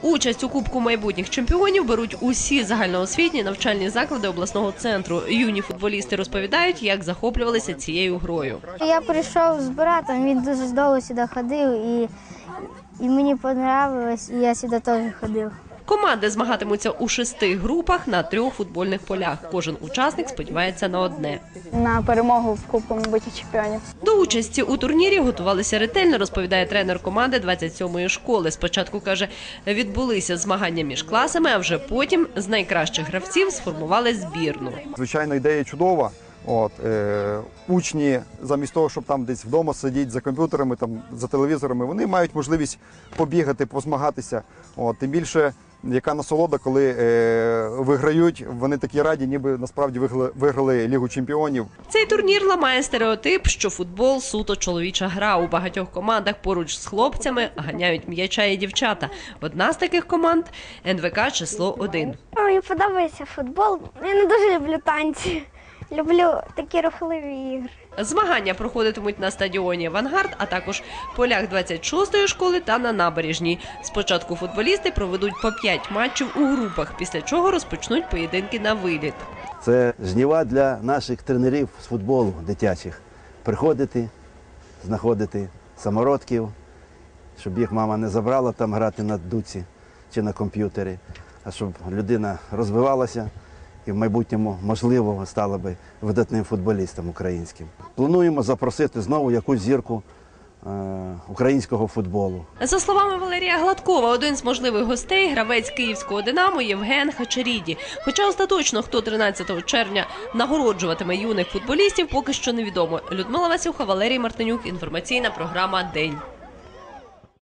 Участь у Кубку майбутніх чемпіонів беруть усі загальноосвітні навчальні заклади обласного центру. Юні футболісти розповідають, як захоплювалися цією грою. Я прийшов з братом, він дуже довго сюди ходив і мені подобалось, і я сюди теж ходив. Команди змагатимуться у 6 групах на 3 футбольних полях. Кожен учасник сподівається на одне – на перемогу в Кубку майбутніх чемпіонів. До участі у турнірі готувалися ретельно, розповідає тренер команди 27-ї школи. Спочатку, каже, відбулися змагання між класами, а вже потім з найкращих гравців сформували збірну. Звичайно, ідея чудова. Учні, замість того, щоб там десь вдома сидіти за комп'ютерами, за телевізорами, вони мають можливість побігати, позмагатися. Тим більше, яка насолода, коли виграють, вони такі раді, ніби насправді виграли Лігу чемпіонів. Цей турнір ламає стереотип, що футбол – суто чоловіча гра. У багатьох командах поруч з хлопцями ганяють м'яча і дівчата. Одна з таких команд – НВК число 1. Мені подобається футбол, я не дуже люблю танці. Люблю такі рухливі ігри. Змагання проходитимуть на стадіоні «Авангард», а також полях 26-ї школи та на набережній. Спочатку футболісти проведуть по 5 матчів у групах, після чого розпочнуть поєдинки на виліт. Це жніва для наших тренерів з футболу дитячих. Приходити, знаходити самородків, щоб їх мама не забрала там грати на дуці чи на комп'ютері, а щоб людина розвивалася і в майбутньому, можливо, стала би видатним футболістом українським. Плануємо запросити знову якусь зірку українського футболу. За словами Валерія Гладкова, один з можливих гостей – гравець київського «Динамо» Євген Хачеріді. Хоча остаточно, хто 13 червня нагороджуватиме юних футболістів, поки що невідомо. Людмила Васюха, Валерій Мартинюк. Інформаційна програма «День».